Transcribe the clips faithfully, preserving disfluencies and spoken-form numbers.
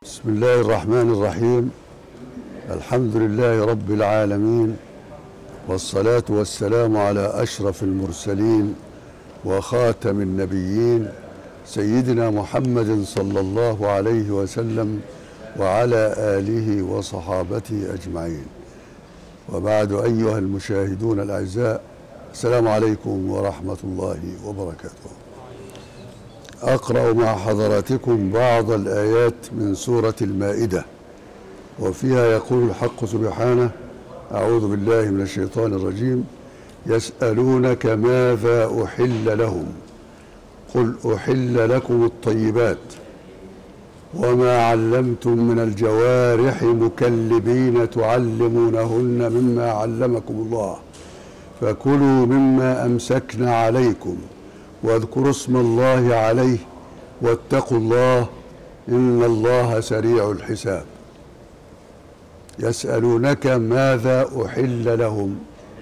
بسم الله الرحمن الرحيم. الحمد لله رب العالمين، والصلاة والسلام على أشرف المرسلين وخاتم النبيين سيدنا محمد صلى الله عليه وسلم وعلى آله وصحابته أجمعين. وبعد، أيها المشاهدون الأعزاء، السلام عليكم ورحمة الله وبركاته. أقرأ مع حضراتكم بعض الآيات من سورة المائدة، وفيها يقول الحق سبحانه: أعوذ بالله من الشيطان الرجيم. يسألونك ماذا أحل لهم قل أحل لكم الطيبات وما علمتم من الجوارح مكلبين تعلمونهن مما علمكم الله فكلوا مما أمسكنا عليكم واذكروا اسم الله عليه واتقوا الله إن الله سريع الحساب. يسألونك ماذا أحل لهم.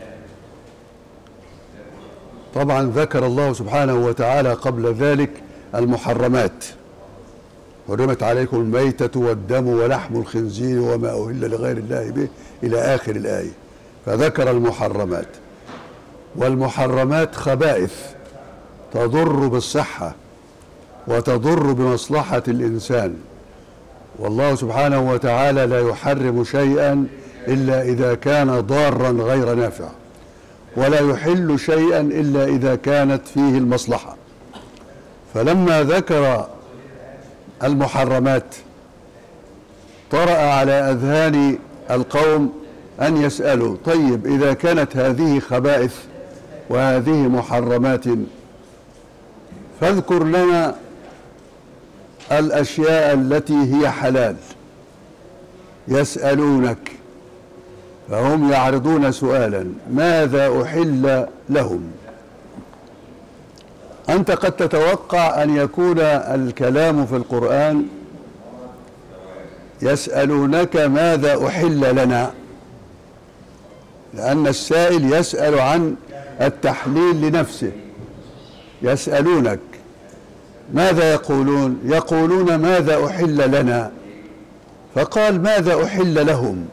طبعا ذكر الله سبحانه وتعالى قبل ذلك المحرمات: حرمت عليكم الميتة والدم ولحم الخنزير وما أهل لغير الله به إلى آخر الآية، فذكر المحرمات. والمحرمات خبائث تضر بالصحة وتضر بمصلحة الإنسان، والله سبحانه وتعالى لا يحرم شيئا إلا إذا كان ضارا غير نافع، ولا يحل شيئا إلا إذا كانت فيه المصلحة. فلما ذكر المحرمات طرأ على أذهان القوم أن يسألوا: طيب، إذا كانت هذه خبائث وهذه محرمات فاذكر لنا الأشياء التي هي حلال. يسألونك، فهم يعرضون سؤالا: ماذا أحل لهم؟ أنت قد تتوقع أن يكون الكلام في القرآن يسألونك ماذا أحل لنا، لأن السائل يسأل عن التحليل لنفسه. يسألونك ماذا يقولون؟ يقولون ماذا أحل لنا، فقال ماذا أحل لهم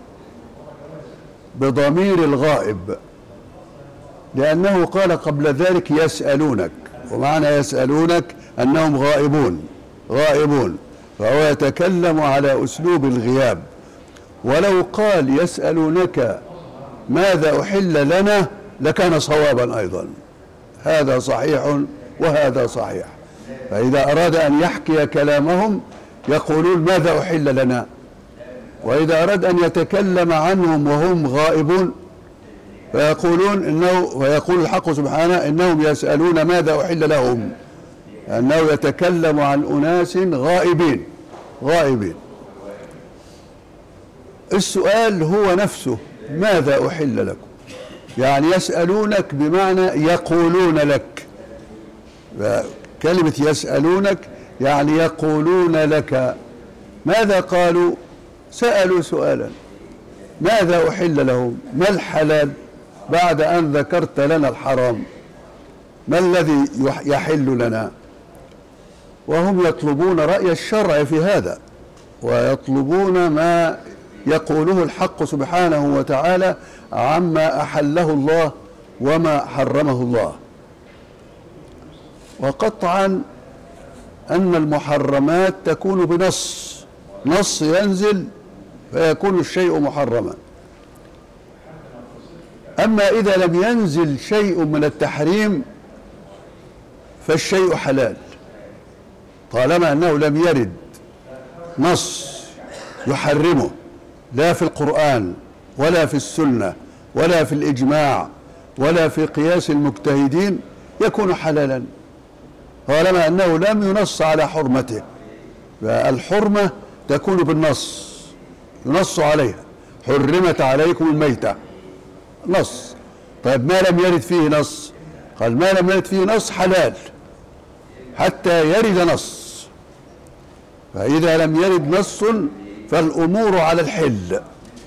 بضمير الغائب، لأنه قال قبل ذلك يسألونك، ومعنى يسألونك أنهم غائبون غائبون فهو يتكلم على أسلوب الغياب. ولو قال يسألونك ماذا أحل لنا لكان صوابا أيضا، هذا صحيح وهذا صحيح. فإذا أراد أن يحكي كلامهم يقولون ماذا أحل لنا، وإذا أراد أن يتكلم عنهم وهم غائبون فيقولون إنه، ويقول الحق سبحانه إنهم يسألون ماذا أحل لهم، أنه يتكلم عن أناس غائبين غائبين. السؤال هو نفسه: ماذا أحل لكم؟ يعني يسألونك بمعنى يقولون لك. كلمة يسألونك يعني يقولون لك. ماذا قالوا؟ سألوا سؤالا: ماذا أحل لهم؟ ما الحلال بعد أن ذكرت لنا الحرام؟ ما الذي يحل لنا؟ وهم يطلبون رأي الشرع في هذا، ويطلبون ما يقوله الحق سبحانه وتعالى عما أحله الله وما حرمه الله. وقطعا أن المحرمات تكون بنص نص ينزل فيكون الشيء محرما. أما إذا لم ينزل شيء من التحريم فالشيء حلال، طالما أنه لم يرد نص يحرمه، لا في القرآن ولا في السنة ولا في الإجماع ولا في قياس المجتهدين، يكون حلالا طالما أنه لم ينص على حرمته. فالحرمة تكون بالنص، ينص عليها: حرمت عليكم الميتة، نص. طيب، ما لم يرد فيه نص؟ قال ما لم يرد فيه نص حلال حتى يرد نص. فإذا لم يرد نص فالأمور على الحل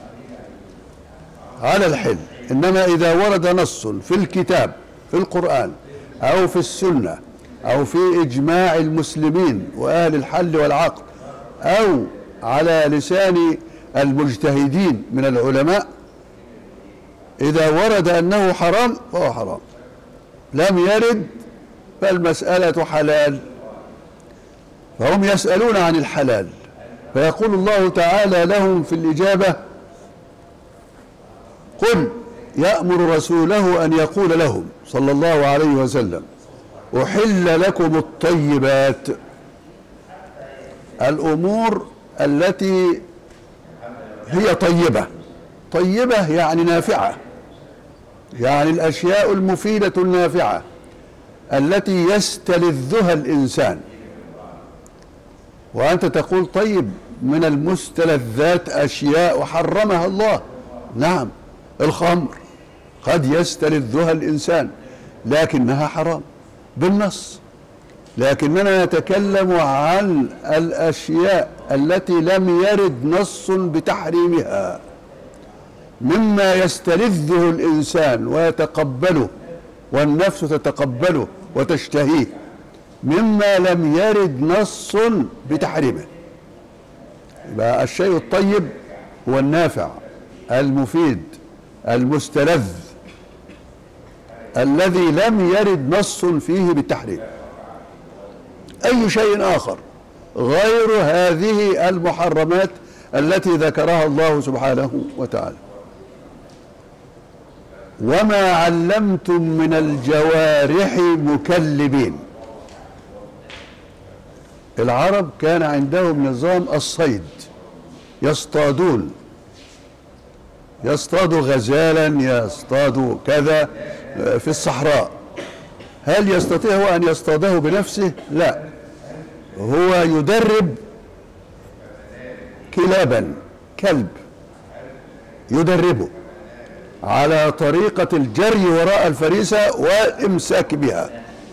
على الحل إنما إذا ورد نص في الكتاب، في القرآن أو في السنة أو في إجماع المسلمين وأهل الحل والعقد أو على لسان المجتهدين من العلماء إذا ورد أنه حرام فهو حرام، لم يرد فالمسألة حلال، فهم يسألون عن الحلال، فيقول الله تعالى لهم في الإجابة: قل يأمر رسوله أن يقول لهم صلى الله عليه وسلم: أحل لكم الطيبات، الأمور التي هي طيبة. طيبة يعني نافعة، يعني الأشياء المفيدة النافعة التي يستلذها الإنسان. وأنت تقول طيب من المستلذات أشياء حرمها الله. نعم، الخمر قد يستلذها الإنسان لكنها حرام بالنص، لكننا نتكلم عن الأشياء التي لم يرد نص بتحريمها، مما يستلذه الإنسان ويتقبله والنفس تتقبله وتشتهيه، مما لم يرد نص بتحريمه. يبقى الشيء الطيب هو النافع المفيد المستلذ الذي لم يرد نص فيه بالتحريم. أي شيء آخر غير هذه المحرمات التي ذكرها الله سبحانه وتعالى. وما علمتم من الجوارح مكلبين. العرب كان عندهم نظام الصيد، يصطادون، يصطادوا غزالا، يصطادوا كذا في الصحراء. هل يستطيع هو أن يصطاده بنفسه؟ لا، هو يدرب كلابا، كلب يدربه على طريقة الجري وراء الفريسة والإمساك بها.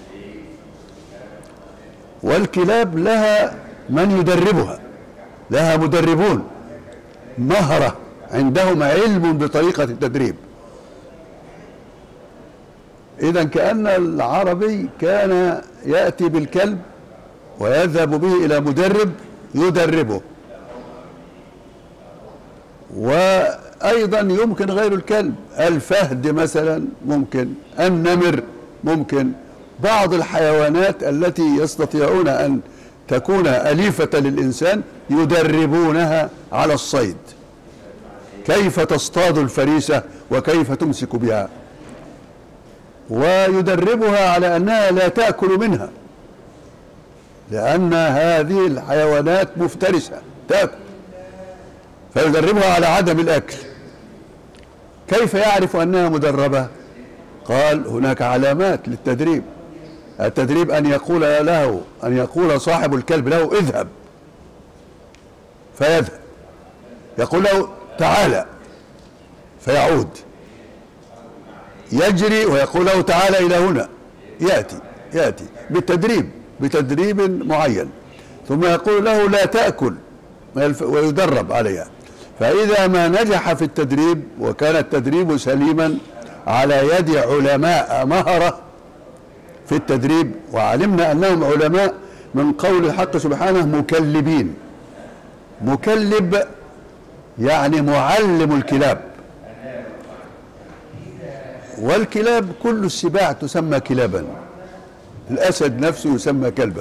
والكلاب لها من يدربها، لها مدربون مهرة، عندهم علم بطريقة التدريب. إذن كأن العربي كان يأتي بالكلب ويذهب به إلى مدرب يدربه. وأيضا يمكن غير الكلب، الفهد مثلا ممكن، النمر ممكن، بعض الحيوانات التي يستطيعون أن تكون أليفة للإنسان يدربونها على الصيد، كيف تصطاد الفريسة وكيف تمسك بها، ويدربها على أنها لا تأكل منها، لأن هذه الحيوانات مفترسة تأكل، فيدربها على عدم الأكل. كيف يعرف أنها مدربة؟ قال هناك علامات للتدريب. التدريب أن يقول له، أن يقول صاحب الكلب له اذهب، فيذهب، يقول له تعالى فيعود، يجري ويقول له تعالى إلى هنا، يأتي يأتي بالتدريب، بتدريب معين، ثم يقول له لا تأكل ويدرب عليها. فإذا ما نجح في التدريب وكان التدريب سليما على يد علماء مهرة في التدريب، وعلمنا أنهم علماء من قول الحق سبحانه مكلبين. مكلب يعني معلم الكلاب، والكلاب كل السباع تسمى كلابا، الأسد نفسه يسمى كلبا.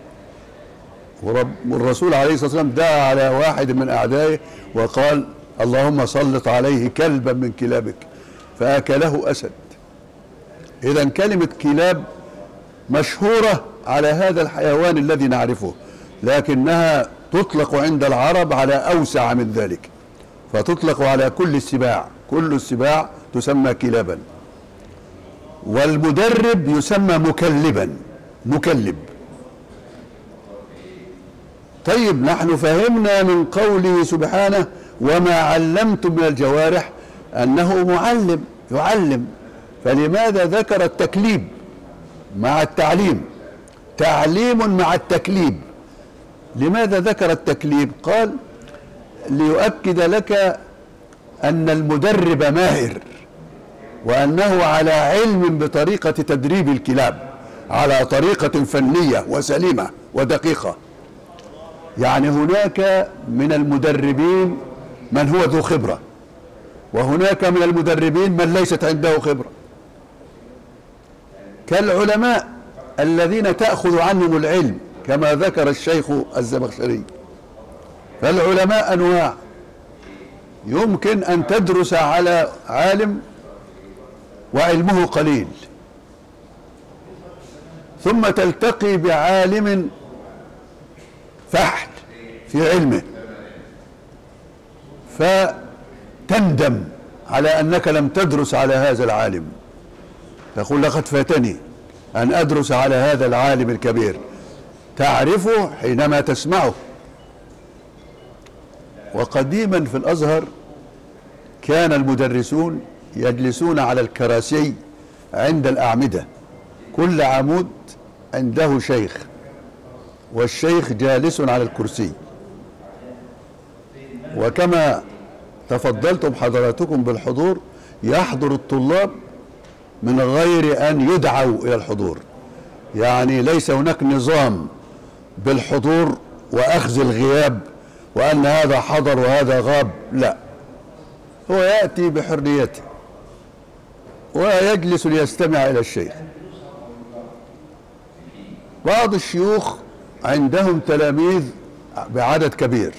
والرسول عليه الصلاة والسلام دعا على واحد من أعدائه وقال اللهم سلط عليه كلبا من كلابك فأكله أسد. إذا كلمة كلاب مشهورة على هذا الحيوان الذي نعرفه، لكنها تطلق عند العرب على أوسع من ذلك، فتطلق على كل السباع، كل السباع تسمى كلابا. والمدرب يسمى مكلبا، مكلب. طيب نحن فهمنا من قوله سبحانه وما علمتم من الجوارح أنه معلم، يعلم، فلماذا ذكر التكليب مع التعليم؟ تعليم مع التكليب. لماذا ذكر التكليب؟ قال ليؤكد لك أن المدرب ماهر، وأنه على علم بطريقة تدريب الكلاب، على طريقة فنية وسليمة ودقيقة. يعني هناك من المدربين من هو ذو خبرة، وهناك من المدربين من ليست عنده خبرة، كالعلماء الذين تأخذ عنهم العلم كما ذكر الشيخ الزمخشري. فالعلماء أنواع، يمكن أن تدرس على عالم وعلمه قليل، ثم تلتقي بعالم فحل في علمه فتندم على أنك لم تدرس على هذا العالم، تقول لقد فاتني أن أدرس على هذا العالم الكبير. تعرفه حينما تسمعه. وقديما في الأزهر كان المدرسون يجلسون على الكراسي عند الأعمدة، كل عمود عنده شيخ، والشيخ جالس على الكرسي. وكما تفضلتم حضراتكم بالحضور، يحضر الطلاب من غير أن يدعوا إلى الحضور، يعني ليس هناك نظام بالحضور وأخذ الغياب وأن هذا حضر وهذا غاب، لا، هو يأتي بحريته ويجلس ليستمع إلى الشيخ. بعض الشيوخ عندهم تلاميذ بعدد كبير،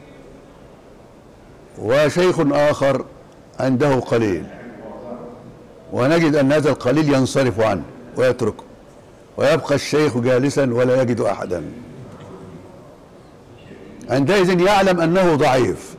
وشيخ آخر عنده قليل، ونجد أن هذا القليل ينصرف عنه ويتركه، ويبقى الشيخ جالسا ولا يجد أحدا. عندئذ يعلم أنه ضعيف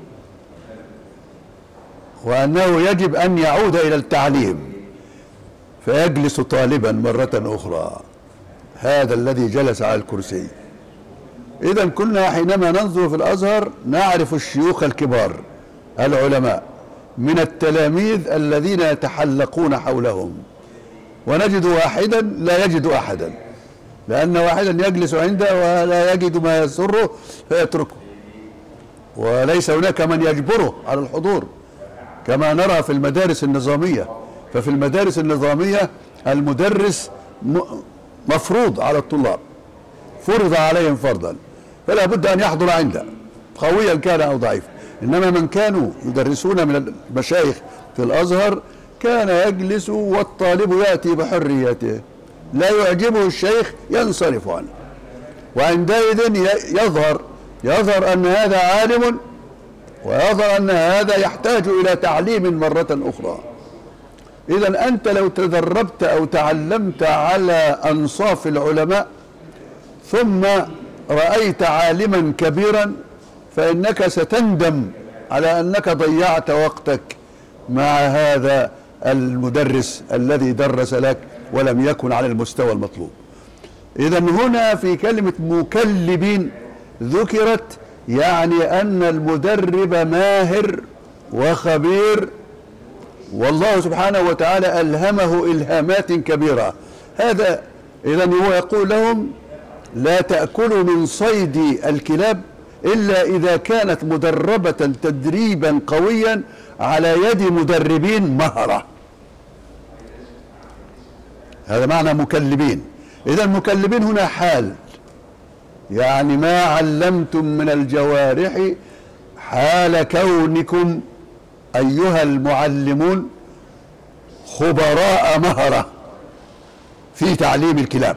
وأنه يجب أن يعود إلى التعليم، فيجلس طالبا مرة أخرى، هذا الذي جلس على الكرسي. إذن كنا حينما ننظر في الأزهر نعرف الشيوخ الكبار العلماء من التلاميذ الذين يتحلقون حولهم، ونجد واحدا لا يجد أحدا، لأن واحدا يجلس عنده ولا يجد ما يسره فيتركه، وليس هناك من يجبره على الحضور كما نرى في المدارس النظامية. ففي المدارس النظامية المدرس مفروض على الطلاب، فرض عليهم فرضا، فلا بد أن يحضر عنده قويا كان أو ضعيفا. إنما من كانوا يدرسون من المشايخ في الأزهر كان يجلس والطالب يأتي بحريته، لا يعجبه الشيخ ينصرف عنه، وعندئذ يظهر يظهر أن هذا عالم، ويظهر أن هذا يحتاج إلى تعليم مرة أخرى. إذن أنت لو تدربت أو تعلمت على أنصاف العلماء ثم رأيت عالما كبيرا فإنك ستندم على أنك ضيعت وقتك مع هذا المدرس الذي درس لك ولم يكن على المستوى المطلوب. إذن هنا في كلمة مكلبين ذكرت يعني أن المدرب ماهر وخبير، والله سبحانه وتعالى ألهمه إلهامات كبيرة. هذا إذن هو يقول لهم لا تأكلوا من صيد الكلاب إلا إذا كانت مدربة تدريبا قويا على يد مدربين مهرة. هذا معنى مكلبين. إذا المكلبين هنا حال، يعني ما علمتم من الجوارح حال كونكم أيها المعلمون خبراء مهرة في تعليم الكلاب.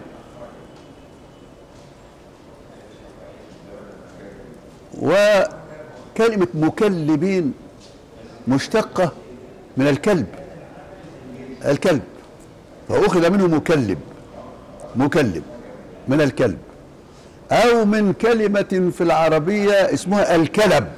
وكلمة مكلبين مشتقة من الكلب، الكلب فأخذ منه مكلب، مكلب من الكلب، أو من كلمة في العربية اسمها الكلب.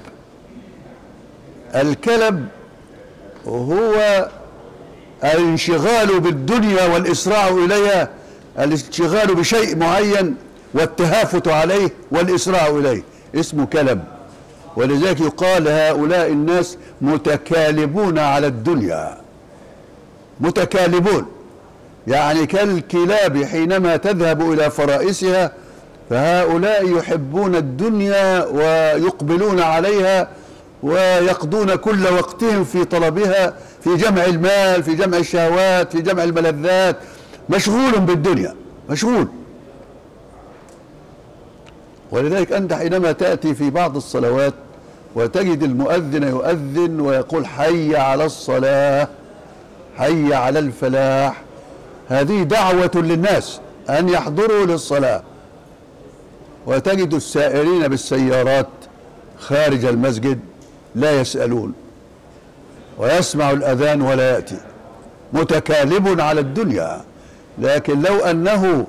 الكلب هو الانشغال بالدنيا والإسراع إليها، الانشغال بشيء معين والتهافت عليه والإسراع إليه، اسمه كلب. ولذلك يقال هؤلاء الناس متكالبون على الدنيا، متكالبون يعني كالكلاب حينما تذهب إلى فرائسها، فهؤلاء يحبون الدنيا ويقبلون عليها ويقضون كل وقتهم في طلبها، في جمع المال، في جمع الشهوات، في جمع الملذات، مشغول بالدنيا، مشغول. ولذلك أنت حينما تأتي في بعض الصلوات وتجد المؤذن يؤذن ويقول حي على الصلاة حي على الفلاح، هذه دعوة للناس أن يحضروا للصلاة، وتجد السائرين بالسيارات خارج المسجد لا يسألون، ويسمع الأذان ولا يأتي، متكالب على الدنيا. لكن لو أنه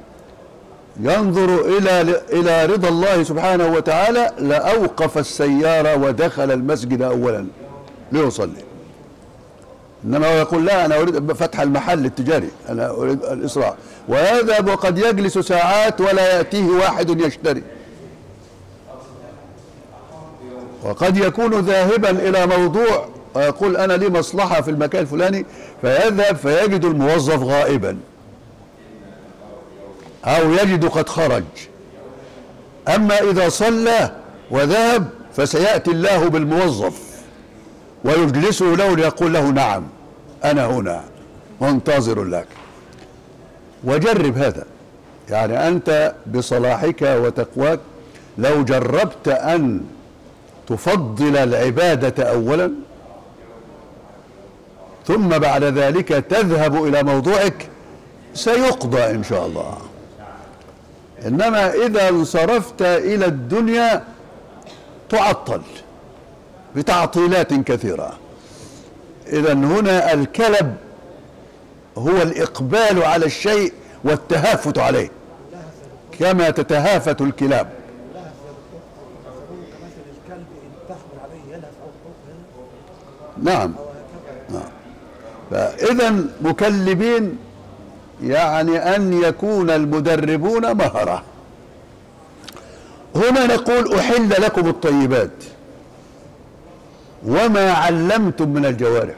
ينظر إلى إلى رضا الله سبحانه وتعالى لأوقف السيارة ودخل المسجد أولا ليصلي. إنما هو يقول لا أنا أريد فتح المحل التجاري، أنا أريد الإسراع، ويذهب وقد يجلس ساعات ولا يأتيه واحد يشتري، وقد يكون ذاهبا إلى موضوع ويقول أنا لي مصلحة في المكان الفلاني، فيذهب فيجد الموظف غائبا أو يجد قد خرج. أما إذا صلى وذهب فسيأتي الله بالموظف ويجلسه له ليقول له نعم أنا هنا منتظر لك. وجرب هذا، يعني أنت بصلاحك وتقواك لو جربت أن تفضل العبادة أولا ثم بعد ذلك تذهب إلى موضوعك سيقضى إن شاء الله. إنما إذا انصرفت إلى الدنيا تعطل بتعطيلات كثيرة. إذا هنا الكلب هو الإقبال على الشيء والتهافت عليه كما تتهافت الكلاب. نعم نعم. فإذا مكلبين يعني أن يكون المدربون مهرة. هنا نقول أحل لكم الطيبات وما علمتم من الجوارح.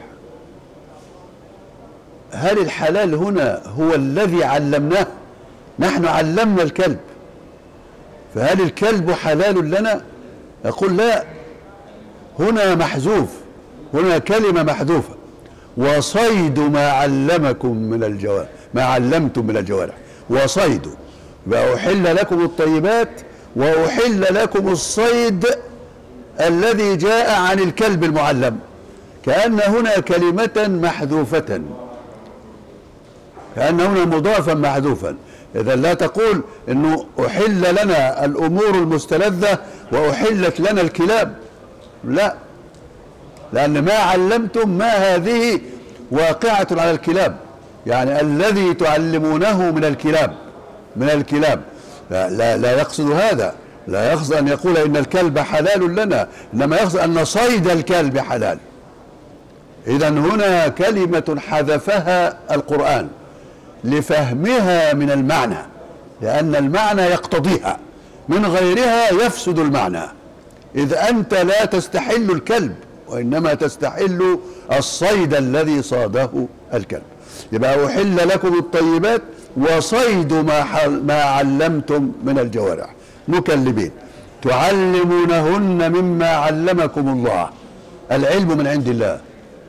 هل الحلال هنا هو الذي علمناه؟ نحن علمنا الكلب، فهل الكلب حلال لنا؟ يقول لا، هنا محذوف، هنا كلمة محذوفة، وصيد ما علمكم من الجوارح، ما علمتم من الجوارح، وصيد. وأحل لكم الطيبات وأحل لكم الصيد الذي جاء عن الكلب المعلم، كأن هنا كلمة محذوفة، كأن هنا مضافا محذوفا. إذا لا تقول إنه أحل لنا الأمور المستلذة وأحلت لنا الكلاب، لا، لأن ما علمتم ما هذه واقعة على الكلاب، يعني الذي تعلمونه من الكلاب من الكلاب لا, لا, لا يقصد هذا، لا يقصد أن يقول إن الكلب حلال لنا، إنما يقصد أن صيد الكلب حلال. إذا هنا كلمة حذفها القرآن لفهمها من المعنى، لأن المعنى يقتضيها، من غيرها يفسد المعنى. إذ أنت لا تستحل الكلب وإنما تستحل الصيد الذي صاده الكلب. يبقى أحل لكم الطيبات وصيد ما, ما علمتم من الجوارح مكلبين تعلمونهن مما علمكم الله. العلم من عند الله،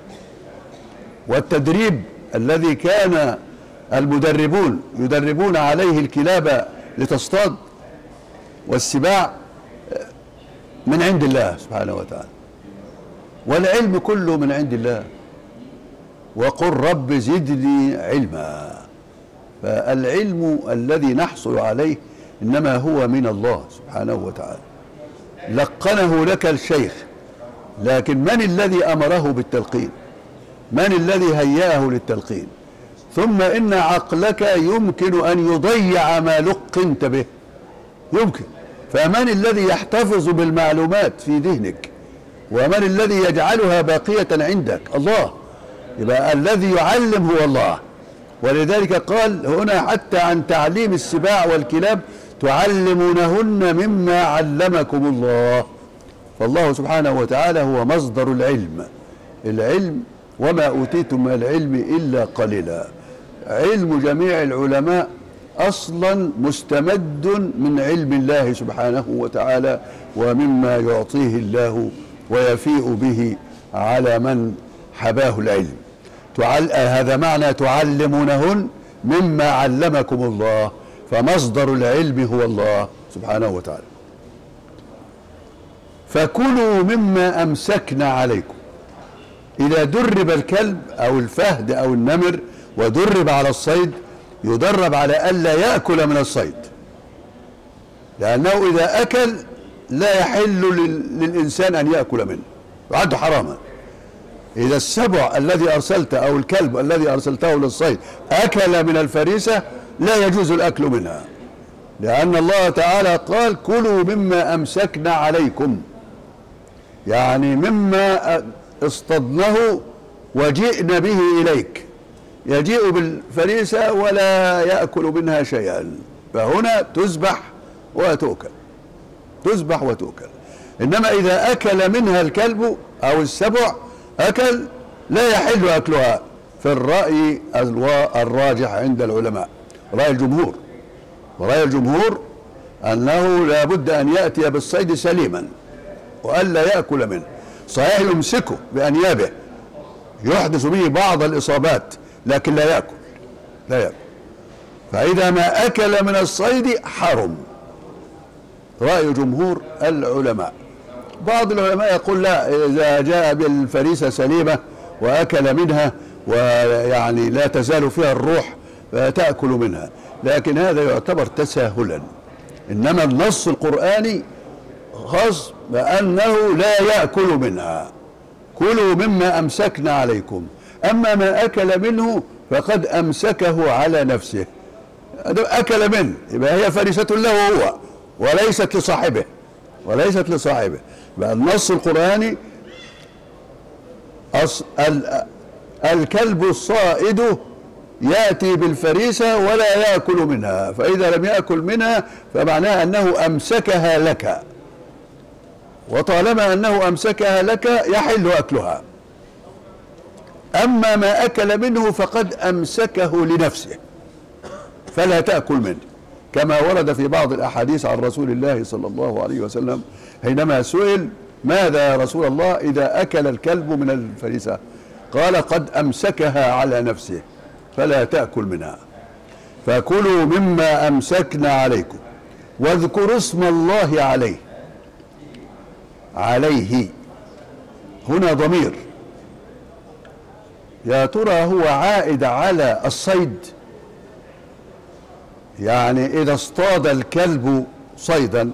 والتدريب الذي كان المدربون يدربون عليه الكلاب لتصطاد والسباع من عند الله سبحانه وتعالى، والعلم كله من عند الله. وقل رب زدني علما. فالعلم الذي نحصل عليه إنما هو من الله سبحانه وتعالى، لقنه لك الشيخ، لكن من الذي أمره بالتلقين؟ من الذي هيأه للتلقين؟ ثم إن عقلك يمكن أن يضيع ما لقنت به، يمكن. فمن الذي يحتفظ بالمعلومات في ذهنك؟ ومن الذي يجعلها باقية عندك؟ الله. يبقى الذي يعلم هو الله. ولذلك قال هنا حتى عن تعليم السباع والكلاب تعلمونهن مما علمكم الله. فالله سبحانه وتعالى هو مصدر العلم. العلم وما أوتيتم من العلم إلا قليلا. علم جميع العلماء أصلا مستمد من علم الله سبحانه وتعالى ومما يعطيه الله ويفيء به على من حباه العلم. تعل... هذا معنى تعلمونهن مما علمكم الله، فمصدر العلم هو الله سبحانه وتعالى. فكلوا مما أمسكنا عليكم. إذا درب الكلب أو الفهد أو النمر ودرب على الصيد يدرب على ألا يأكل من الصيد، لأنه إذا أكل لا يحل للإنسان أن يأكل منه، يعد حراما. إذا السبع الذي أرسلته أو الكلب الذي أرسلته للصيد أكل من الفريسة لا يجوز الأكل منها، لأن الله تعالى قال كلوا مما أمسكنا عليكم، يعني مما اصطدناه وجئنا به إليك. يجيء بالفريسة ولا يأكل منها شيئا، فهنا تذبح وتؤكل، تذبح وتؤكل. إنما إذا أكل منها الكلب أو السبع أكل لا يحل أكلها في الرأي الراجح عند العلماء، رأي الجمهور. ورأي الجمهور أنه لا بد أن يأتي بالصيد سليما وألا يأكل منه. صحيح يمسكه بأنيابه يحدث به بعض الإصابات لكن لا يأكل، لا يأكل. فإذا ما أكل من الصيد حرم، رأي جمهور العلماء. بعض العلماء يقول لا، إذا جاء بالفريسة سليمة وأكل منها ويعني لا تزال فيها الروح فتأكل منها، لكن هذا يعتبر تساهلا. إنما النص القرآني خاص بأنه لا يأكل منها، كلوا مما أمسكنا عليكم. أما ما أكل منه فقد أمسكه على نفسه، أكل منه يبقى هي فريسة له هو وليست لصاحبه، وليست لصاحبه. بقى النص القرآني الكلب الصائد يأتي بالفريسة ولا يأكل منها، فإذا لم يأكل منها فمعناه أنه أمسكها لك، وطالما أنه أمسكها لك يحل أكلها. أما ما أكل منه فقد أمسكه لنفسه فلا تأكل منه، كما ورد في بعض الأحاديث عن رسول الله صلى الله عليه وسلم حينما سئل ماذا يا رسول الله إذا أكل الكلب من الفريسة؟ قال قد أمسكها على نفسه فلا تأكل منها. فكلوا مما أمسكنا عليكم واذكروا اسم الله عليه. عليه هنا ضمير، يا ترى هو عائد على الصيد؟ يعني إذا اصطاد الكلب صيدا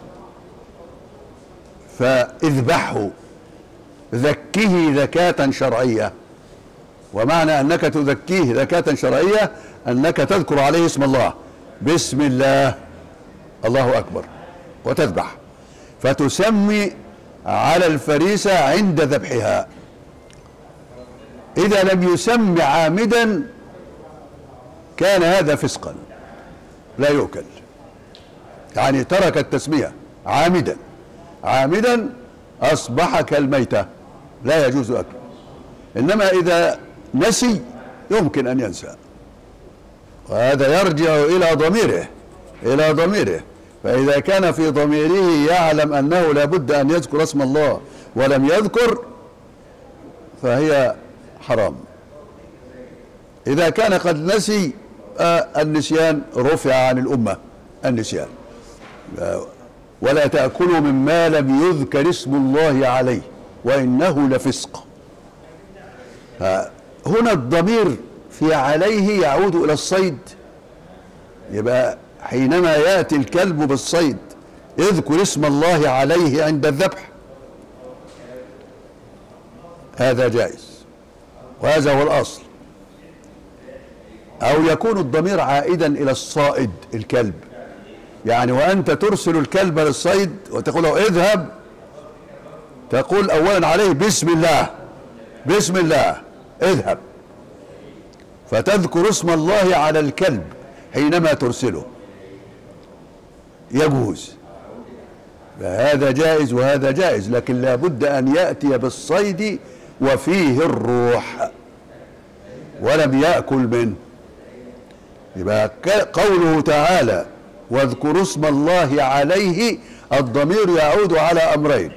فاذبحه، ذكيه ذكاة شرعية. ومعنى أنك تذكيه ذكاة شرعية أنك تذكر عليه اسم الله، بسم الله، الله أكبر، وتذبح، فتسمي على الفريسة عند ذبحها. إذا لم يسم عامدا كان هذا فسقا لا يؤكل، يعني ترك التسمية عامدا، عامدا أصبح كالميتة لا يجوز أكله. إنما إذا نسي يمكن أن ينسى، وهذا يرجع إلى ضميره، إلى ضميره. فإذا كان في ضميره يعلم أنه لا بد أن يذكر اسم الله ولم يذكر فهي حرام. إذا كان قد نسي آه النسيان رفع عن الأمة النسيان. آه ولا تأكلوا مما لم يذكر اسم الله عليه وإنه لفسق. آه هنا الضمير في عليه يعود إلى الصيد، يبقى حينما يأتي الكلب بالصيد اذكر اسم الله عليه عند الذبح، هذا جائز وهذا هو الأصل. أو يكون الضمير عائدا إلى الصائد الكلب، يعني وأنت ترسل الكلب للصيد وتقول له اذهب، تقول أولا عليه بسم الله، بسم الله اذهب، فتذكر اسم الله على الكلب حينما ترسله، يجوز. فهذا جائز وهذا جائز، لكن لا بد أن يأتي بالصيد وفيه الروح ولم يأكل منه. يبقى قوله تعالى واذكروا اسم الله عليه، الضمير يعود على أمرين: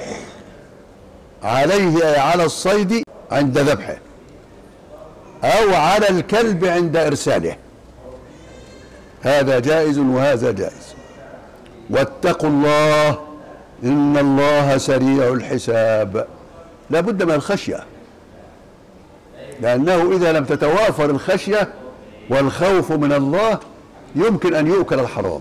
عليه أي على الصيد عند ذبحه، أو على الكلب عند إرساله، هذا جائز وهذا جائز. واتقوا الله إن الله سريع الحساب. لا بد من الخشية، لأنه إذا لم تتوافر الخشية والخوف من الله يمكن أن يؤكل الحرام.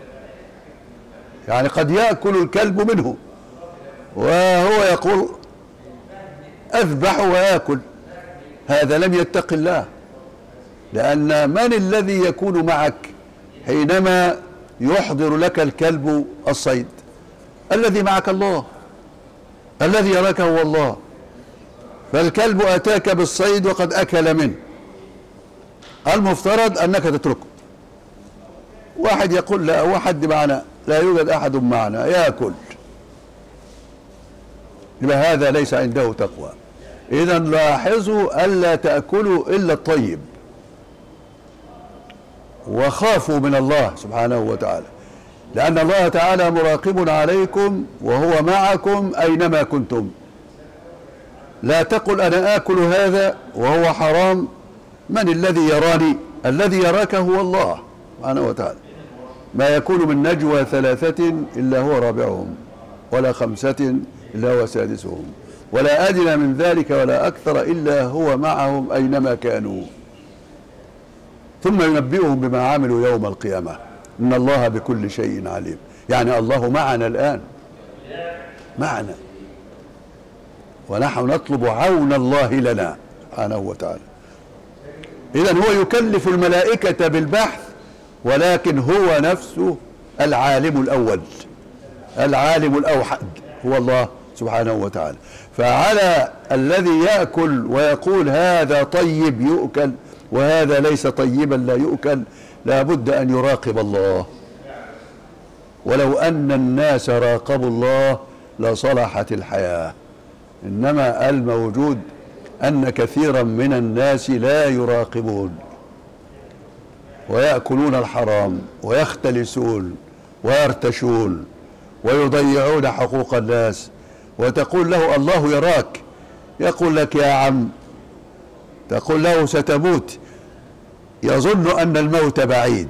يعني قد يأكل الكلب منه وهو يقول أذبح ويأكل، هذا لم يتق الله. لأن من الذي يكون معك حينما يحضر لك الكلب الصيد؟ الذي معك الله، الذي يراك هو الله. فالكلب أتاك بالصيد وقد أكل منه، المفترض أنك تتركه. واحد يقول لا واحد معنا، لا يوجد أحد معنا، يأكل، يبقى هذا ليس عنده تقوى. إذا لاحظوا ألا تأكلوا إلا الطيب، وخافوا من الله سبحانه وتعالى، لأن الله تعالى مراقب عليكم وهو معكم أينما كنتم. لا تقل أنا آكل هذا وهو حرام، من الذي يراني؟ الذي يراك هو الله سبحانه وتعالى. ما يكون من نجوى ثلاثة إلا هو رابعهم، ولا خمسة إلا هو سادسهم، ولا أدنى من ذلك ولا أكثر إلا هو معهم أينما كانوا، ثم ينبئهم بما عملوا يوم القيامة. إن الله بكل شيء عليم. يعني الله معنا الآن، معنا، ونحن نطلب عون الله لنا سبحانه وتعالى. إذن هو يكلف الملائكة بالبحث، ولكن هو نفسه العالم الأول، العالم الأوحد هو الله سبحانه وتعالى. فعلى الذي يأكل ويقول هذا طيب يؤكل وهذا ليس طيبا لا يؤكل، لا بد أن يراقب الله. ولو أن الناس راقبوا الله لصلحت الحياة. إنما الموجود أن كثيرا من الناس لا يراقبون، ويأكلون الحرام ويختلسون ويرتشون ويضيعون حقوق الناس. وتقول له الله يراك، يقول لك يا عم، تقول له ستموت، يظن أن الموت بعيد،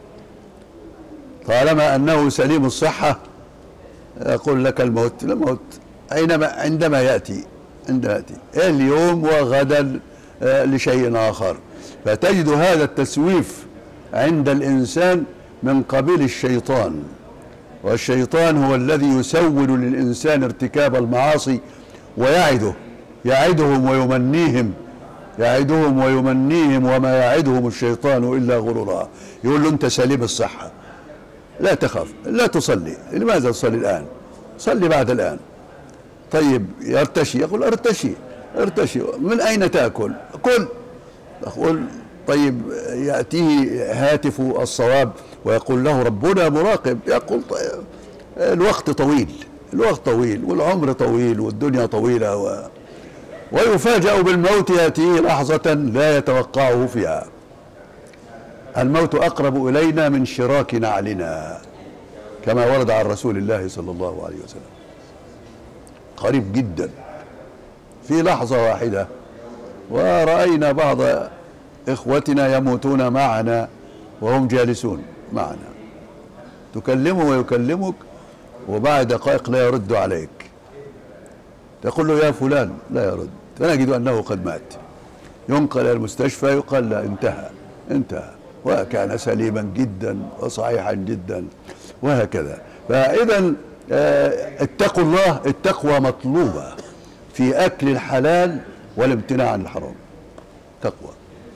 طالما أنه سليم الصحة يقول لك الموت الموت أينما عندما يأتي، عندما يأتي اليوم وغدا لشيء آخر. فتجد هذا التسويف عند الإنسان من قبيل الشيطان، والشيطان هو الذي يسول للإنسان ارتكاب المعاصي ويعده، يعدهم ويمنيهم، يعدهم ويمنيهم، وما يعدهم الشيطان إلا غرورا. يقول له أنت سليم الصحة، لا تخاف، لا تصلي، لماذا تصلي الآن؟ صلي بعد الآن. طيب يرتشي، يقول ارتشي ارتشي، من أين تأكل؟ كل. يقول طيب يأتيه هاتف الصواب ويقول له ربنا مراقب، يقول طيب الوقت طويل، الوقت طويل والعمر طويل والدنيا طويلة، و... ويفاجأ بالموت، يأتيه لحظة لا يتوقعه فيها. الموت أقرب إلينا من شراك نعلنا، كما ورد عن رسول الله صلى الله عليه وسلم، قريب جدا في لحظة واحدة. ورأينا بعض إخوتنا يموتون معنا وهم جالسون معنا، تكلمه ويكلمك وبعد دقائق لا يرد عليك، تقول له يا فلان لا يرد، فنجد أنه قد مات، ينقل إلى المستشفى يقال لا انتهى انتهى، وكان سليما جدا وصحيحا جدا، وهكذا. فإذا اتقوا الله، التقوى مطلوبة في أكل الحلال والامتناع عن الحرام، تقوى.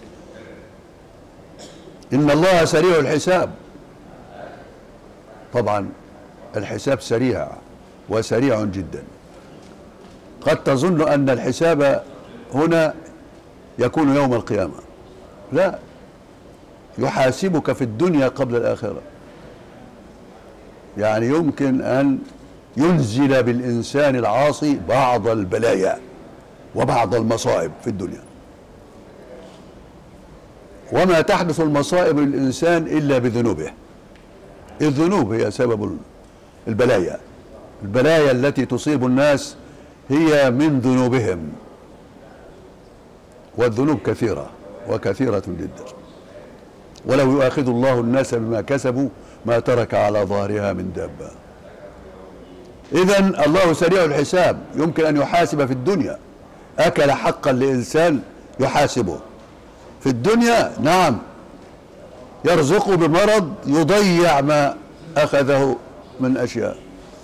إن الله سريع الحساب، طبعا الحساب سريع وسريع جدا. قد تظن أن الحساب هنا يكون يوم القيامة، لا، يحاسبك في الدنيا قبل الآخرة. يعني يمكن أن ينزل بالإنسان العاصي بعض البلايا وبعض المصائب في الدنيا، وما تحدث المصائب للإنسان إلا بذنوبه. الذنوب هي سبب البلايا، البلايا التي تصيب الناس هي من ذنوبهم، والذنوب كثيرة وكثيرة جدا. ولو يؤاخذ الله الناس بما كسبوا ما ترك على ظهرها من دابة. إذن الله سريع الحساب، يمكن أن يحاسب في الدنيا. أكل حقا لإنسان يحاسبه في الدنيا، نعم، يرزقه بمرض يضيع ما أخذه من أشياء،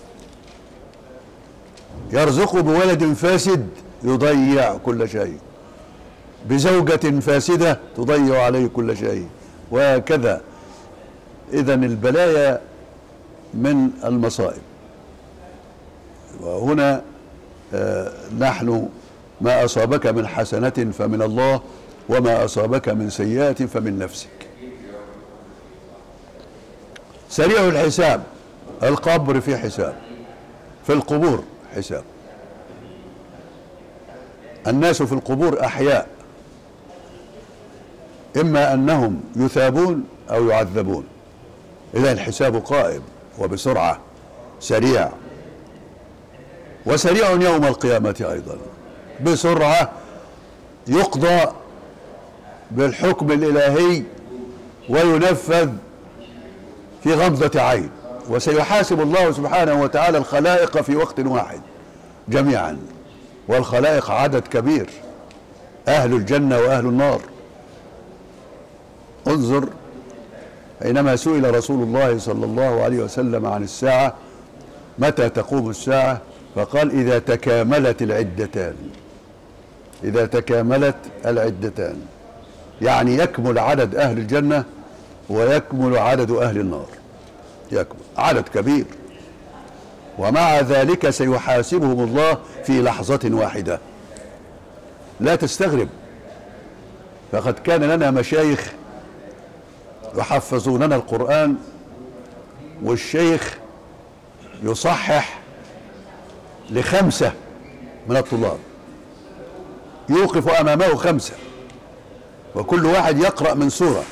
يرزقه بولد فاسد يضيع كل شيء، بزوجة فاسدة تضيع عليه كل شيء، وهكذا. إذن البلايا من المصائب. وهنا آه نحن ما أصابك من حسنة فمن الله، وما أصابك من سيئة فمن نفسك. سريع الحساب، القبر في حساب، في القبور حساب. الناس في القبور أحياء، إما أنهم يثابون أو يعذبون. إذا الحساب قائم وبسرعة، سريع، وسريع يوم القيامة أيضا، بسرعة يقضى بالحكم الإلهي وينفذ في غمضة عين، وسيحاسب الله سبحانه وتعالى الخلائق في وقت واحد جميعا، والخلائق عدد كبير، أهل الجنة وأهل النار. انظر حينما سئل رسول الله صلى الله عليه وسلم عن الساعة متى تقوم الساعة، فقال إذا تكاملت العدتان، إذا تكاملت العدتان، يعني يكمل عدد أهل الجنة ويكمل عدد أهل النار، يكمل عدد كبير، ومع ذلك سيحاسبهم الله في لحظة واحدة. لا تستغرب، فقد كان لنا مشايخ يحفظوننا القرآن، والشيخ يصحح لخمسة من الطلاب، يوقف أمامه خمسة، وكل واحد يقرأ من سورة،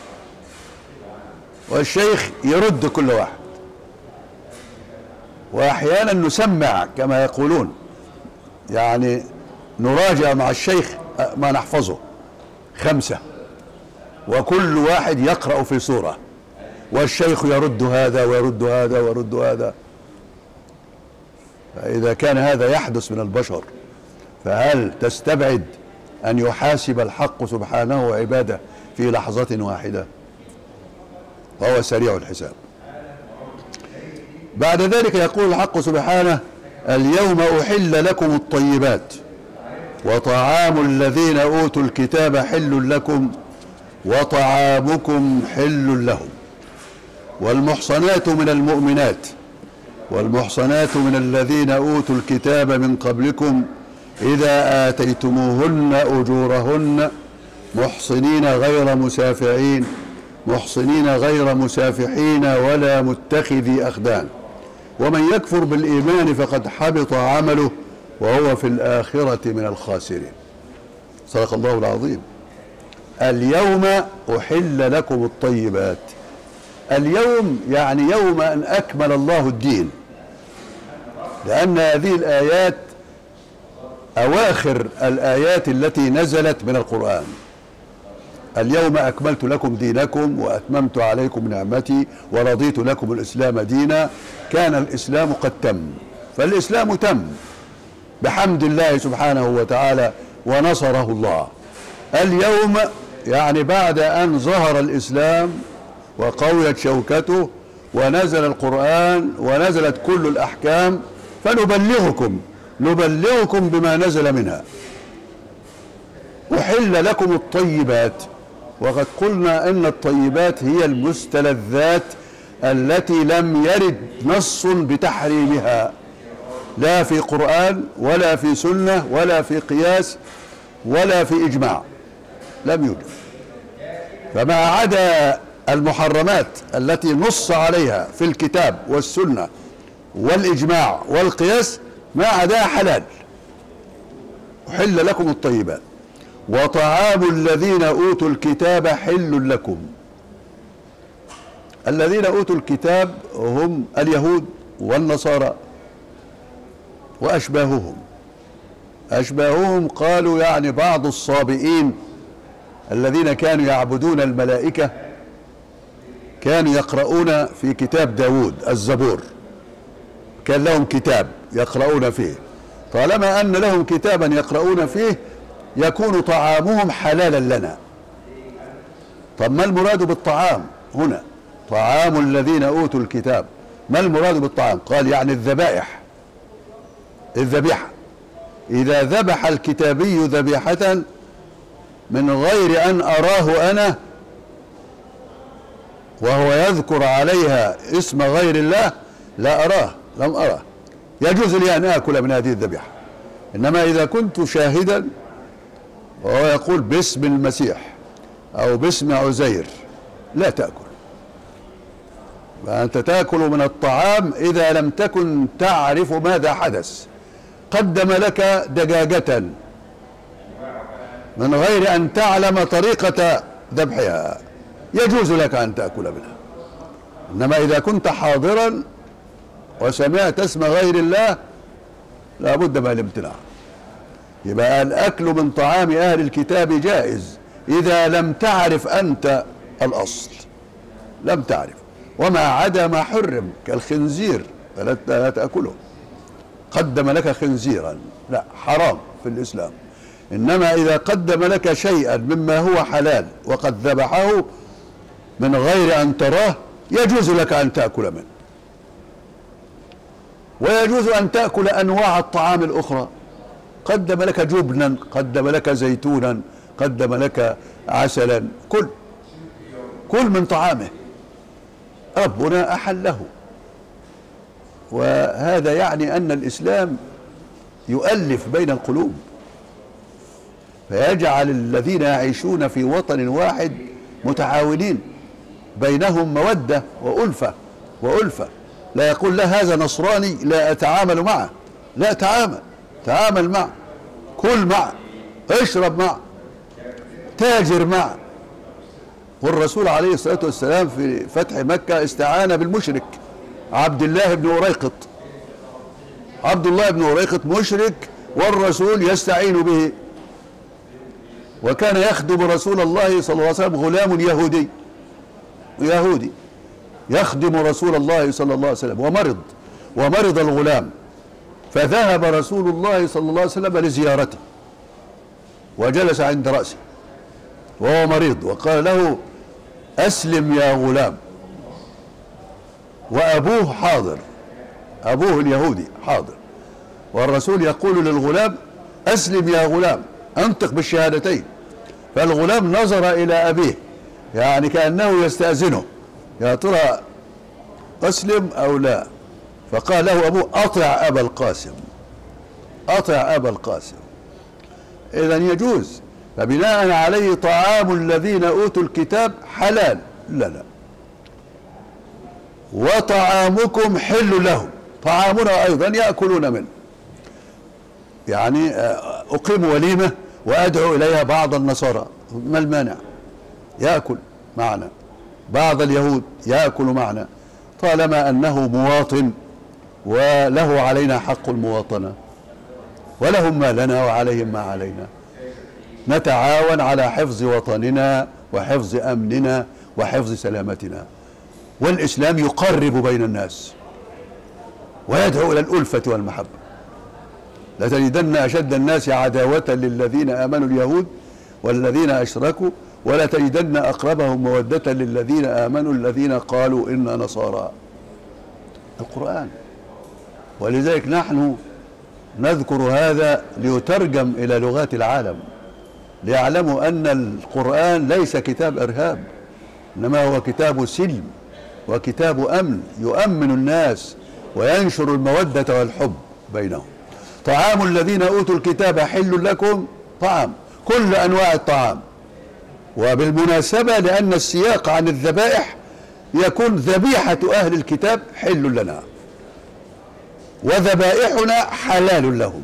والشيخ يرد كل واحد. وأحيانا نسمع كما يقولون، يعني نراجع مع الشيخ ما نحفظه، خمسة، وكل واحد يقرأ في سورة، والشيخ يرد هذا ويرد هذا ويرد هذا. فإذا كان هذا يحدث من البشر، فهل تستبعد أن يحاسب الحق سبحانه عباده في لحظة واحدة؟ وهو سريع الحساب. بعد ذلك يقول الحق سبحانه: اليوم أحل لكم الطيبات وطعام الذين أوتوا الكتاب حل لكم وطعامكم حل لهم، والمحصنات من المؤمنات والمحصنات من الذين أوتوا الكتاب من قبلكم إذا آتيتموهن أجورهن محصنين غير مسافعين محصنين غير مسافحين ولا متخذي أخدان، ومن يكفر بالإيمان فقد حبط عمله وهو في الآخرة من الخاسرين. صدق الله العظيم. اليوم أحل لكم الطيبات. اليوم يعني يوم أن أكمل الله الدين، لأن هذه الآيات أواخر الآيات التي نزلت من القرآن. اليوم أكملت لكم دينكم وأتممت عليكم نعمتي ورضيت لكم الإسلام دينا. كان الإسلام قد تم، فالإسلام تم بحمد الله سبحانه وتعالى ونصره الله. اليوم يعني بعد أن ظهر الإسلام وقويت شوكته ونزل القرآن ونزلت كل الأحكام، فنبلغكم نبلغكم بما نزل منها. أحل لكم الطيبات، وقد قلنا إن الطيبات هي المستلذات التي لم يرد نص بتحريمها، لا في قرآن ولا في سنة ولا في قياس ولا في إجماع، لم يوجد. فما عدا المحرمات التي نص عليها في الكتاب والسنة والإجماع والقياس، ما عداها حلال. أحل لكم الطيبات وطعام الذين أوتوا الكتاب حل لكم. الذين أوتوا الكتاب هم اليهود والنصارى وأشباههم. أشباههم قالوا يعني بعض الصابئين الذين كانوا يعبدون الملائكة كانوا يقرؤون في كتاب داود الزبور، كان لهم كتاب يقرؤون فيه. طالما أن لهم كتابا يقرؤون فيه يكون طعامهم حلالا لنا. طب ما المراد بالطعام هنا؟ طعام الذين أوتوا الكتاب، ما المراد بالطعام؟ قال يعني الذبائح، الذبيحة. إذا ذبح الكتابي ذبيحة من غير أن أراه أنا وهو يذكر عليها اسم غير الله لا أراه، لم أراه، يجوز لي أن آكل من هذه الذبيحة. إنما إذا كنت شاهدا وهو يقول باسم المسيح أو باسم عزير لا تأكل. فأنت تأكل من الطعام إذا لم تكن تعرف ماذا حدث. قدم لك دجاجة من غير أن تعلم طريقة ذبحها يجوز لك أن تأكل منها. إنما إذا كنت حاضرا وسمعت اسم غير الله لا بد من الامتناع. يبقى الأكل من طعام أهل الكتاب جائز إذا لم تعرف أنت الأصل، لم تعرف. وما عدا ما حرم كالخنزير فلا تأكله. قدم لك خنزيرا لا حرام في الإسلام. إنما إذا قدم لك شيئا مما هو حلال وقد ذبحه من غير أن تراه يجوز لك أن تأكل منه. ويجوز أن تأكل أنواع الطعام الأخرى. قدم لك جبنا، قدم لك زيتونا، قدم لك عسلا، كل كل من طعامه، ربنا أحله. وهذا يعني أن الإسلام يؤلف بين القلوب، فيجعل الذين يعيشون في وطن واحد متعاونين، بينهم مودة وألفة وألفة. لا يقول لا هذا نصراني لا أتعامل معه، لا، تعامل تعامل معه، كل معه، اشرب معه، تاجر معه. والرسول عليه الصلاة والسلام في فتح مكة استعان بالمشرك عبد الله بن أريقط. عبد الله بن أريقط مشرك والرسول يستعين به، وكان يخدم رسول الله صلى الله عليه وسلم غلام يهودي يهودي يخدم رسول الله صلى الله عليه وسلم، ومرض ومرض الغلام، فذهب رسول الله صلى الله عليه وسلم لزيارته وجلس عند رأسه وهو مريض وقال له أسلم يا غلام. وأبوه حاضر، أبوه اليهودي حاضر، والرسول يقول للغلام أسلم يا غلام، أنطق بالشهادتين. فالغلام نظر إلى أبيه يعني كأنه يستأذنه، يا ترى أسلم أو لا؟ فقال له أبوه أطع أبا القاسم، أطع أبا القاسم. إذن يجوز. فبناء عليه طعام الذين أوتوا الكتاب حلال لنا، وطعامكم حل لهم، طعامنا أيضا يأكلون منه. يعني أقيم وليمة وأدعو إليها بعض النصارى، ما المانع؟ يأكل معنا. بعض اليهود يأكل معنا، طالما أنه مواطن وله علينا حق المواطنة، ولهم ما لنا وعليهم ما علينا. نتعاون على حفظ وطننا وحفظ أمننا وحفظ سلامتنا. والإسلام يقرب بين الناس ويدعو إلى الألفة والمحبة. لتجدن أشد الناس عداوة للذين آمنوا اليهود والذين أشركوا، ولا تجدن أقربهم مودة للذين آمنوا الذين قالوا إنا نصارى. القرآن. ولذلك نحن نذكر هذا ليترجم إلى لغات العالم، ليعلموا أن القرآن ليس كتاب إرهاب، إنما هو كتاب سلم وكتاب أمن، يؤمن الناس وينشر المودة والحب بينهم. طعام الذين أوتوا الكتاب حل لكم، طعام كل أنواع الطعام. وبالمناسبة لأن السياق عن الذبائح يكون ذبيحة أهل الكتاب حل لنا وذبائحنا حلال لهم.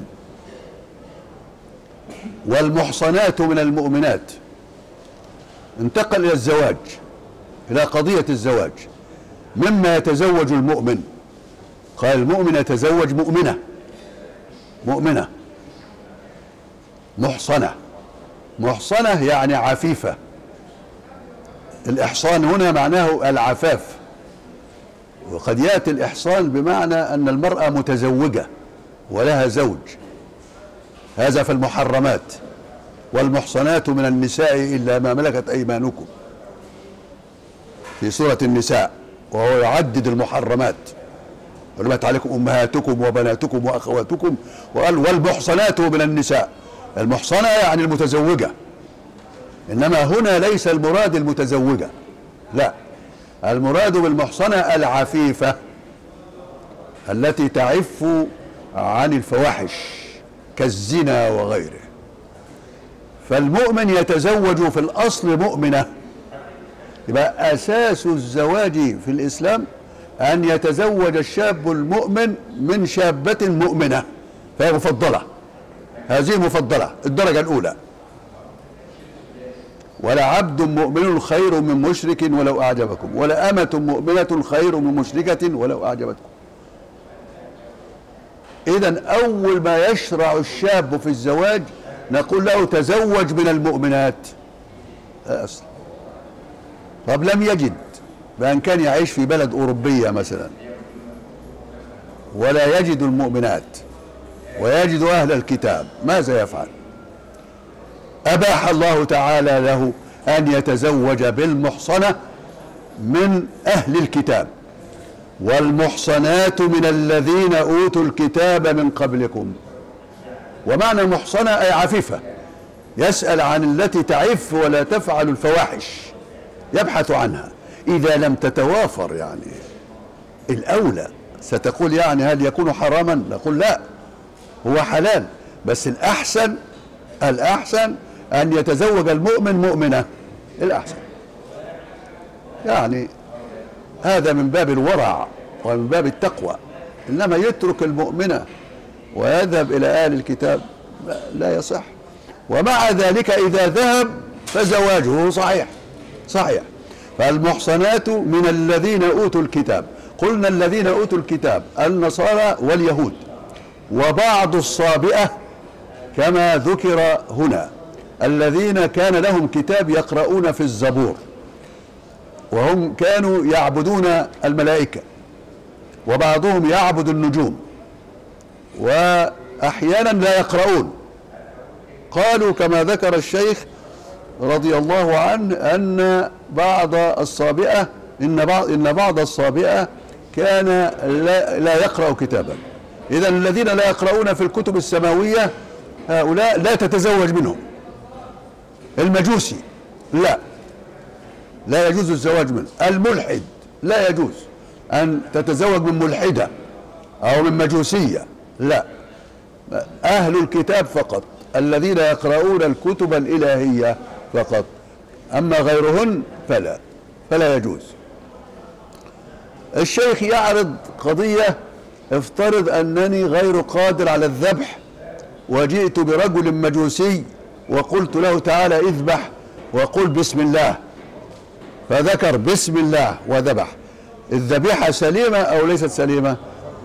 والمحصنات من المؤمنات، انتقل إلى الزواج، إلى قضية الزواج. مما يتزوج المؤمن، قال المؤمن يتزوج مؤمنة، مؤمنة محصنة. محصنة يعني عفيفة. الإحصان هنا معناه العفاف، وقد يأتي الإحصان بمعنى أن المرأة متزوجة ولها زوج، هذا في المحرمات. والمحصنات من النساء إلا ما ملكت أيمانكم في سورة النساء، وهو يعدد المحرمات. حرمت عليكم أمهاتكم وبناتكم وأخواتكم، وقال والمحصنات من النساء. المحصنة يعني المتزوجة، إنما هنا ليس المراد المتزوجة، لا، المراد بالمحصنة العفيفة التي تعف عن الفواحش كالزنا وغيره. فالمؤمن يتزوج في الأصل مؤمنة، يبقى أساس الزواج في الإسلام أن يتزوج الشاب المؤمن من شابة مؤمنة، فهي مفضلة، هذه مفضلة الدرجة الأولى. ولا عبد مؤمن خير من مشرك ولو أعجبكم، ولا أمة مؤمنة خير من مشركة ولو أعجبتكم. إذن أول ما يشرع الشاب في الزواج نقول له تزوج من المؤمنات أصلا. طب لم يجد، بأن كان يعيش في بلد أوروبية مثلا ولا يجد المؤمنات ويجد أهل الكتاب، ماذا يفعل؟ أباح الله تعالى له أن يتزوج بالمحصنة من أهل الكتاب. والمحصنات من الذين أوتوا الكتاب من قبلكم. ومعنى محصنة أي عفيفة، يسأل عن التي تعف ولا تفعل الفواحش، يبحث عنها. إذا لم تتوافر يعني الأولى، ستقول يعني هل يكون حراما؟ نقول لا، هو حلال، بس الأحسن الأحسن أن يتزوج المؤمن مؤمنة، الأحسن. يعني هذا من باب الورع ومن باب التقوى. إنما يترك المؤمنة ويذهب إلى أهل الكتاب لا يصح. ومع ذلك إذا ذهب فزواجه صحيح صحيح. فالمحصنات من الذين أوتوا الكتاب، قلنا الذين أوتوا الكتاب النصارى واليهود وبعض الصابئة كما ذكر هنا، الذين كان لهم كتاب يقرؤون في الزبور، وهم كانوا يعبدون الملائكة، وبعضهم يعبد النجوم، وأحيانا لا يقرؤون. قالوا كما ذكر الشيخ رضي الله عنه أن بعض الصابئة إن بعض إن بعض الصابئة كان لا, لا يقرأ كتابا. إذا الذين لا يقرؤون في الكتب السماوية هؤلاء لا تتزوج منهم. المجوسي لا لا يجوز الزواج منه. الملحد لا يجوز أن تتزوج من ملحدة أو من مجوسية، لا، أهل الكتاب فقط، الذين يقرؤون الكتب الإلهية فقط، أما غيرهن فلا فلا يجوز. الشيخ يعرض قضية: افترض أنني غير قادر على الذبح وجئت برجل مجوسي وقلت له تعالى اذبح وقل بسم الله، فذكر بسم الله وذبح، الذبيحة سليمة أو ليست سليمة؟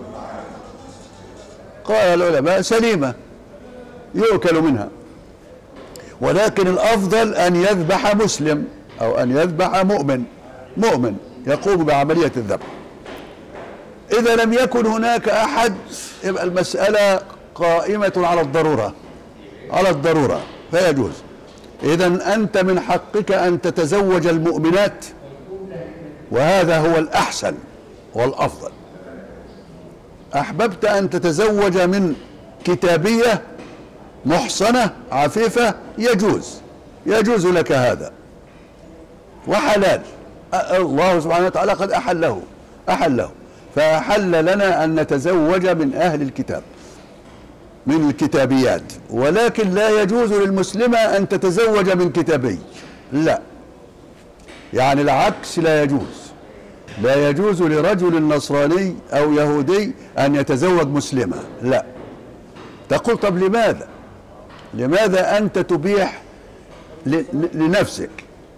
قال العلماء سليمة يؤكل منها، ولكن الأفضل أن يذبح مسلم أو أن يذبح مؤمن مؤمن يقوم بعملية الذبح. إذا لم يكن هناك أحد يبقى المسألة قائمة على الضرورة على الضرورة فيجوز. إذا أنت من حقك أن تتزوج المؤمنات، وهذا هو الأحسن والأفضل. أحببت أن تتزوج من كتابية محصنة عفيفة، يجوز يجوز لك هذا وحلال. الله سبحانه وتعالى قد أحله أحله فأحل لنا أن نتزوج من أهل الكتاب من الكتابيات، ولكن لا يجوز للمسلمة أن تتزوج من كتابي، لا، يعني العكس لا يجوز. لا يجوز لرجل نصراني أو يهودي أن يتزوج مسلمة، لا. تقول طب لماذا؟ لماذا أنت تبيح لنفسك؟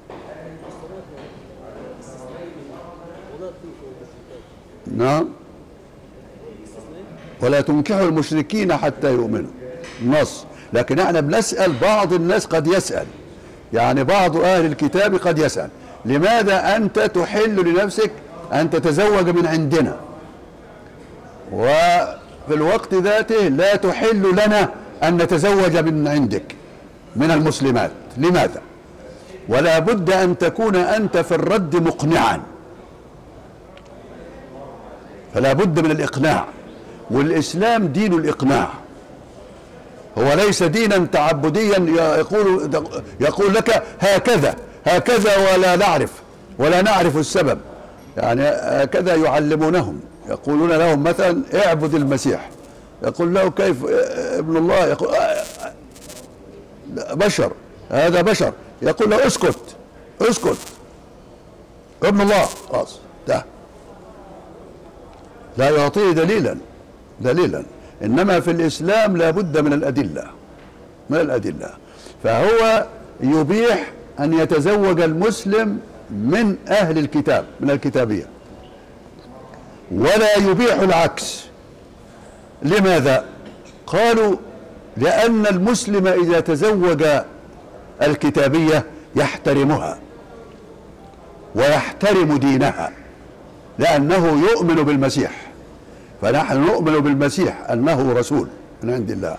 نعم، ولا تنكحوا المشركين حتى يؤمنوا، نص. لكن احنا بنسأل، بعض الناس قد يسأل، يعني بعض أهل الكتاب قد يسأل: لماذا أنت تحل لنفسك أن تتزوج من عندنا، وفي الوقت ذاته لا تحل لنا أن نتزوج من عندك من المسلمات. لماذا؟ ولا بد أن تكون أنت في الرد مقنعا، فلا بد من الإقناع، والإسلام دين الإقناع، هو ليس دينا تعبديا يقول يقول لك هكذا هكذا ولا نعرف ولا نعرف السبب. يعني هكذا يعلمونهم، يقولون لهم مثلا اعبد المسيح، يقول له كيف ابن الله؟ يقول بشر، هذا بشر، يقول له اسكت اسكت ابن الله، خلاص ده لا يعطيه دليلا دليلا انما في الاسلام لا بد من الادله من الادله فهو يبيح ان يتزوج المسلم من اهل الكتاب من الكتابيه، ولا يبيح العكس. لماذا؟ قالوا لأن المسلم إذا تزوج الكتابية يحترمها ويحترم دينها، لأنه يؤمن بالمسيح، فنحن نؤمن بالمسيح أنه رسول من عند الله،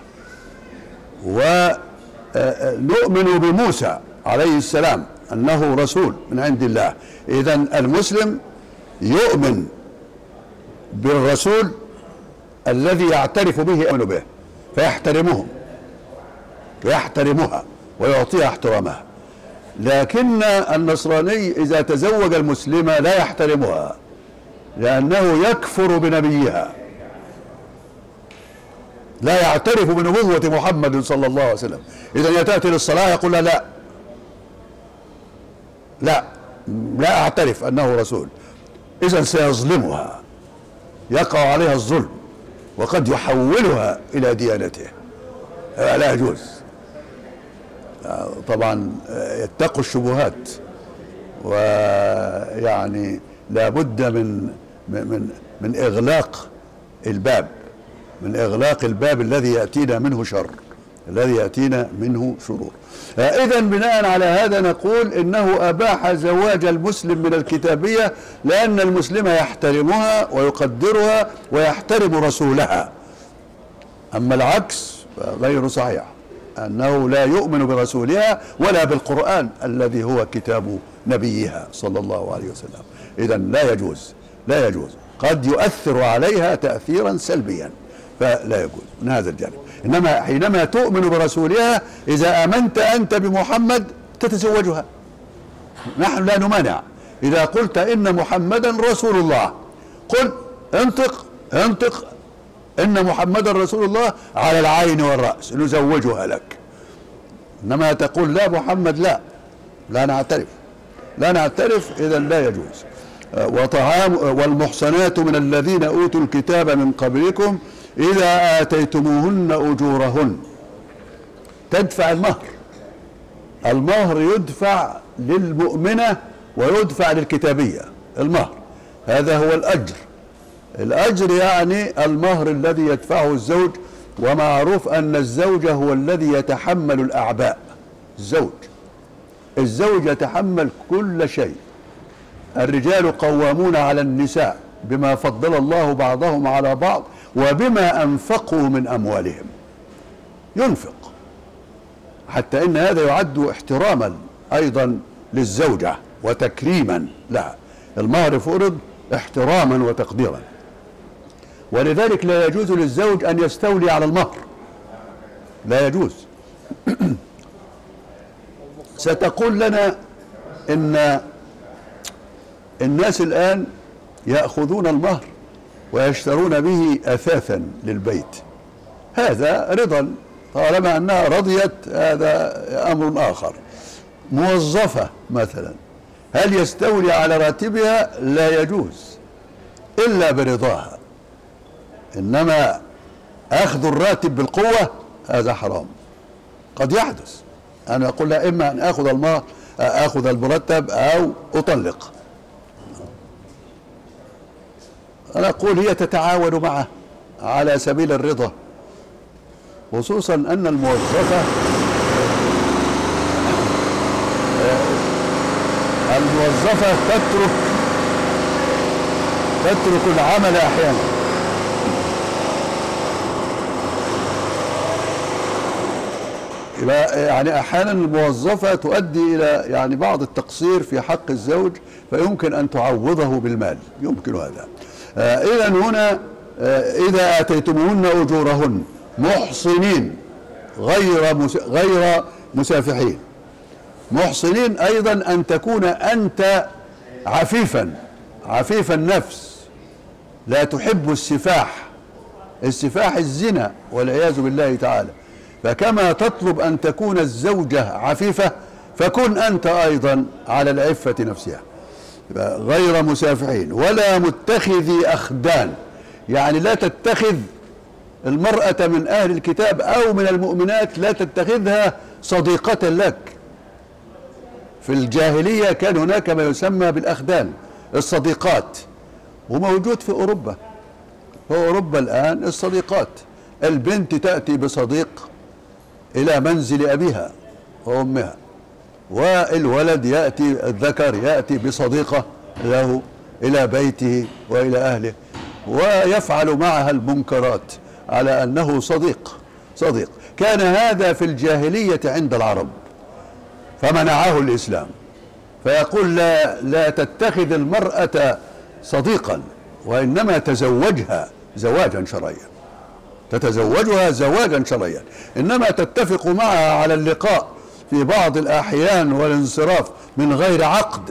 ونؤمن بموسى عليه السلام أنه رسول من عند الله. إذن المسلم يؤمن بالرسول الذي يعترف به يؤمن به، فيحترمهم ويحترمها ويعطيها احترامها. لكن النصراني إذا تزوج المسلمة لا يحترمها، لأنه يكفر بنبيها، لا يعترف بنبوة محمد صلى الله عليه وسلم. إذا تأتي للصلاة يقول لا لا لا لا أعترف أنه رسول، إذا سيظلمها، يقع عليها الظلم وقد يحولها إلى ديانته، لا يجوز. طبعا يتقوا الشبهات، ويعني لا بد من من من إغلاق الباب من إغلاق الباب الذي يأتينا منه شر الذي يأتينا منه شرور. إذا بناء على هذا نقول إنه أباح زواج المسلم من الكتابية، لأن المسلم يحترمها ويقدرها ويحترم رسولها. أما العكس غير صحيح، أنه لا يؤمن برسولها ولا بالقرآن الذي هو كتاب نبيها صلى الله عليه وسلم. إذا لا يجوز لا يجوز قد يؤثر عليها تأثيرا سلبيا، فلا يجوز من هذا الجانب. إنما حينما تؤمن برسولها، إذا آمنت أنت بمحمد تتزوجها، نحن لا نمانع. إذا قلت إن محمدا رسول الله، قل انطق انطق إن محمدا رسول الله على العين والرأس، نزوجها لك. إنما تقول لا محمد لا لا نعترف لا نعترف إذا لا يجوز. وطعام والمحصنات من الذين أوتوا الكتاب من قبلكم إذا آتيتموهن أجورهن، تدفع المهر. المهر يدفع للمؤمنة ويدفع للكتابية، المهر هذا هو الأجر. الأجر يعني المهر الذي يدفعه الزوج، ومعروف أن الزوج هو الذي يتحمل الأعباء. الزوج الزوج يتحمل كل شيء. الرجال قوامون على النساء بما فضل الله بعضهم على بعض وبما أنفقوا من أموالهم. ينفق، حتى إن هذا يعد احتراما أيضا للزوجة وتكريما لها. المهر فرض احتراما وتقديرا، ولذلك لا يجوز للزوج أن يستولي على المهر، لا يجوز. ستقول لنا إن الناس الآن يأخذون المهر ويشترون به أثاثا للبيت. هذا رضا، طالما أنها رضيت هذا أمر آخر. موظفة مثلا، هل يستولي على راتبها؟ لا يجوز إلا برضاها. إنما أخذ الراتب بالقوة هذا حرام. قد يحدث أنا أقول لها إما أن أخذ المهر أخذ المرتب أو أطلق. أنا أقول هي تتعاون معه على سبيل الرضا، خصوصا أن الموظفة الموظفة تترك تترك العمل أحيانا. يعني أحيانا الموظفة تؤدي إلى يعني بعض التقصير في حق الزوج، فيمكن أن تعوضه بالمال، يمكن هذا. آه إذا هنا آه إذا آتيتموهن أجورهن محصنين غير مس غير مسافحين. محصنين أيضا أن تكون أنت عفيفا عفيف النفس، لا تحب السفاح. السفاح الزنا والعياذ بالله تعالى. فكما تطلب أن تكون الزوجة عفيفة فكن أنت أيضا على العفة نفسها. غير مسافحين ولا متخذي أخدان، يعني لا تتخذ المرأة من أهل الكتاب أو من المؤمنات، لا تتخذها صديقة لك. في الجاهلية كان هناك ما يسمى بالأخدان، الصديقات، وموجود في أوروبا. في أوروبا الآن الصديقات، البنت تأتي بصديق إلى منزل أبيها وأمها، والولد يأتي، الذكر يأتي بصديقة له إلى بيته وإلى أهله، ويفعل معها المنكرات على أنه صديق صديق. كان هذا في الجاهلية عند العرب فمنعه الإسلام، فيقول لا, لا تتخذ المرأة صديقا، وإنما تزوجها زواجا شرعيا، تتزوجها زواجا شرعيا، إنما تتفق معها على اللقاء في بعض الأحيان والانصراف من غير عقد،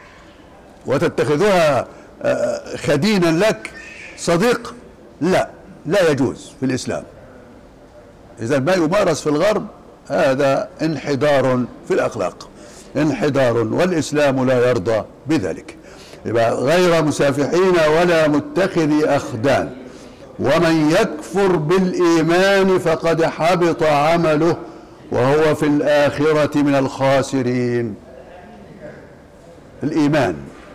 وتتخذها خدينا لك صديق، لا لا يجوز في الإسلام. إذا ما يمارس في الغرب هذا انحدار في الأخلاق، انحدار، والإسلام لا يرضى بذلك. يبقى غير مسافحين ولا متخذي أخدان، ومن يكفر بالإيمان فقد حبط عمله وهو في الآخرة من الخاسرين. الإيمان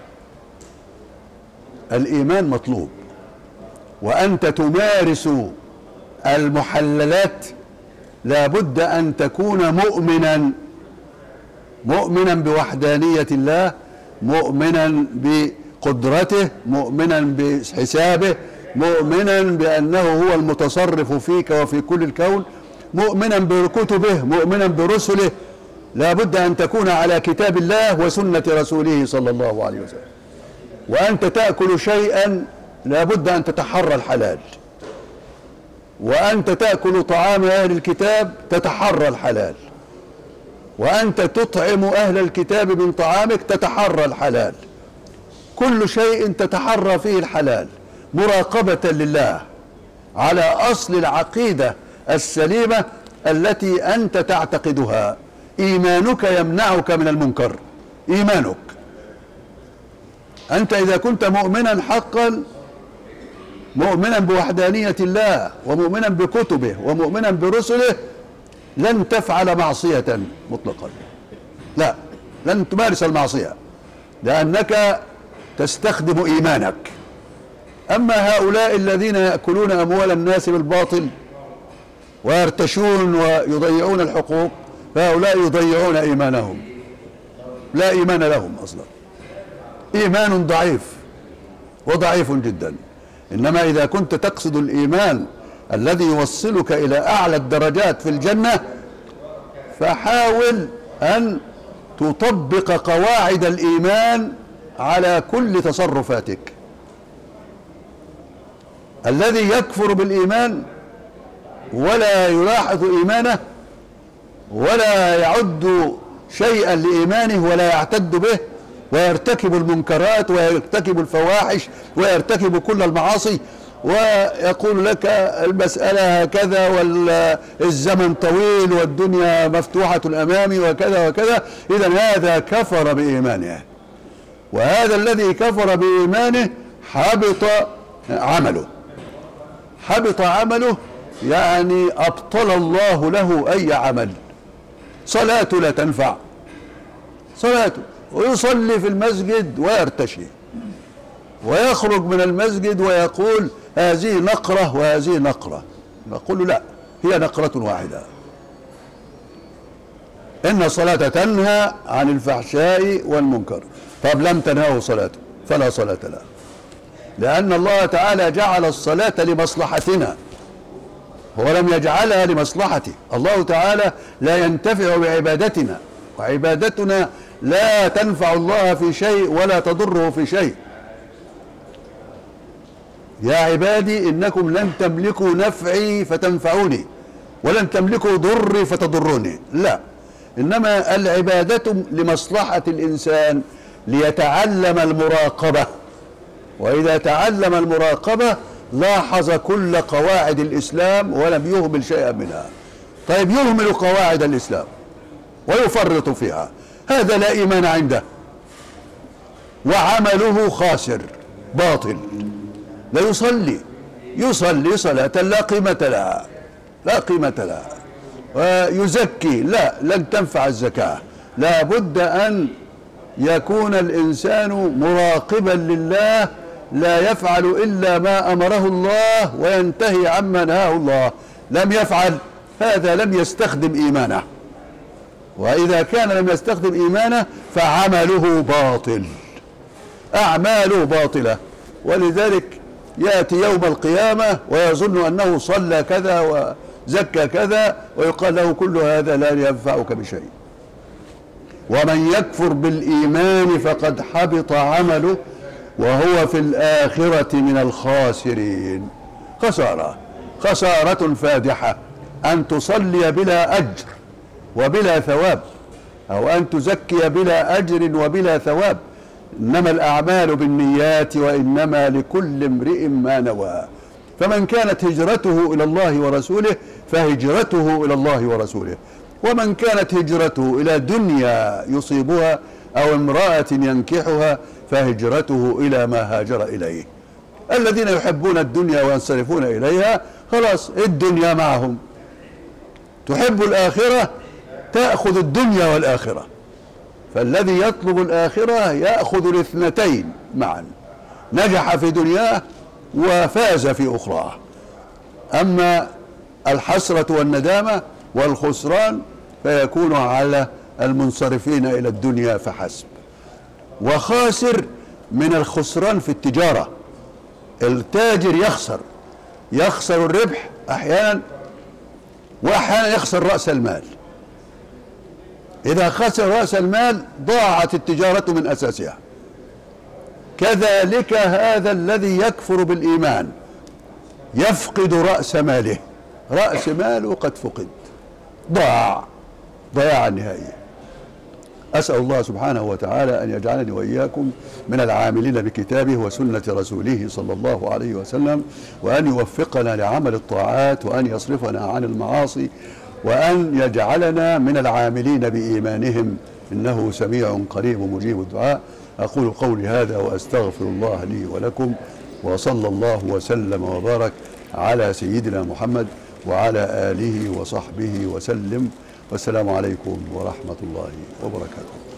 الإيمان مطلوب، وأنت تمارس المحللات لابد أن تكون مؤمنا مؤمنا بوحدانية الله، مؤمنا بقدرته، مؤمنا بحسابه، مؤمنا بأنه هو المتصرف فيك وفي كل الكون، مؤمنا بكتبه، مؤمنا برسله. لابد أن تكون على كتاب الله وسنة رسوله صلى الله عليه وسلم. وأنت تأكل شيئا لابد أن تتحرى الحلال، وأنت تأكل طعام أهل الكتاب تتحرى الحلال، وأنت تطعم أهل الكتاب من طعامك تتحرى الحلال. كل شيء تتحرى فيه الحلال مراقبة لله على أصل العقيدة السليمة التي أنت تعتقدها. إيمانك يمنعك من المنكر، إيمانك أنت إذا كنت مؤمنا حقا، مؤمنا بوحدانية الله ومؤمنا بكتبه ومؤمنا برسله، لن تفعل معصية مطلقا، لا لن تمارس المعصية، لأنك تستخدم إيمانك. أما هؤلاء الذين يأكلون أموال الناس بالباطل ويرتشون ويضيعون الحقوق، فهؤلاء يضيعون إيمانهم، لا إيمان لهم أصلا، إيمان ضعيف وضعيف جدا. إنما إذا كنت تقصد الإيمان الذي يوصلك إلى أعلى الدرجات في الجنة، فحاول أن تطبق قواعد الإيمان على كل تصرفاتك. الذي يكفر بالإيمان ولا يلاحظ إيمانه ولا يعد شيئا لإيمانه ولا يعتد به، ويرتكب المنكرات ويرتكب الفواحش ويرتكب كل المعاصي، ويقول لك المسألة هكذا والزمن طويل والدنيا مفتوحة أمامي وكذا وكذا، إذن هذا كفر بإيمانه، وهذا الذي كفر بإيمانه حبط عمله. حبط عمله يعني أبطل الله له أي عمل. صلاته لا تنفع، صلاته، ويصلي في المسجد ويرتشي، ويخرج من المسجد ويقول هذه نقرة وهذه نقرة، نقول له لا، هي نقرة واحدة. إن الصلاة تنهى عن الفحشاء والمنكر. طب لم تنهه صلاته فلا صلاة له. لأن الله تعالى جعل الصلاة لمصلحتنا، هو لم يجعلها لمصلحته. الله تعالى لا ينتفع بعبادتنا، وعبادتنا لا تنفع الله في شيء ولا تضره في شيء. يا عبادي إنكم لن تملكوا نفعي فتنفعوني ولن تملكوا ضري فتضروني، لا، إنما العبادة لمصلحة الإنسان ليتعلم المراقبة، وإذا تعلم المراقبة لاحظ كل قواعد الإسلام ولم يهمل شيئا منها. طيب يهمل قواعد الإسلام ويفرط فيها، هذا لا إيمان عنده وعمله خاسر باطل. لا يصلي يصلي صلاة لا قيمة لها، لا قيمة لها. ويزكي، لا، لن تنفع الزكاة. لا بد أن يكون الإنسان مراقبا لله، لا يفعل إلا ما أمره الله وينتهي عما نهاه الله. لم يفعل هذا لم يستخدم إيمانه، وإذا كان لم يستخدم إيمانه فعمله باطل، أعماله باطلة. ولذلك يأتي يوم القيامة ويظن أنه صلى كذا وزكى كذا ويقال له كل هذا لا ينفعك بشيء. ومن يكفر بالإيمان فقد حبط عمله وهو في الآخرة من الخاسرين. خسارة، خسارة فادحة أن تصلي بلا أجر وبلا ثواب، أو أن تزكي بلا أجر وبلا ثواب. إنما الأعمال بالنيات وإنما لكل امرئ ما نوى. فمن كانت هجرته إلى الله ورسوله فهجرته إلى الله ورسوله، ومن كانت هجرته إلى دنيا يصيبها أو امرأة ينكحها فهجرته إلى ما هاجر إليه. الذين يحبون الدنيا وينصرفون إليها خلاص الدنيا معهم. تحب الآخرة تأخذ الدنيا والآخرة، فالذي يطلب الآخرة يأخذ الاثنتين معا، نجح في دنياه وفاز في أخراه. أما الحسرة والندامة والخسران فيكون على المنصرفين إلى الدنيا فحسب. وخاسر من الخسران في التجارة، التاجر يخسر، يخسر الربح أحيانا، وأحيانا يخسر رأس المال. إذا خسر رأس المال ضاعت التجارة من أساسها. كذلك هذا الذي يكفر بالإيمان يفقد رأس ماله، رأس ماله قد فقد، ضاع ضياعا نهائيا. أسأل الله سبحانه وتعالى أن يجعلني وإياكم من العاملين بكتابه وسنة رسوله صلى الله عليه وسلم، وأن يوفقنا لعمل الطاعات، وأن يصرفنا عن المعاصي، وأن يجعلنا من العاملين بإيمانهم، إنه سميع قريب مجيب الدعاء. أقول قولي هذا وأستغفر الله لي ولكم، وصلى الله وسلم وبارك على سيدنا محمد وعلى آله وصحبه وسلم، والسلام عليكم ورحمة الله وبركاته.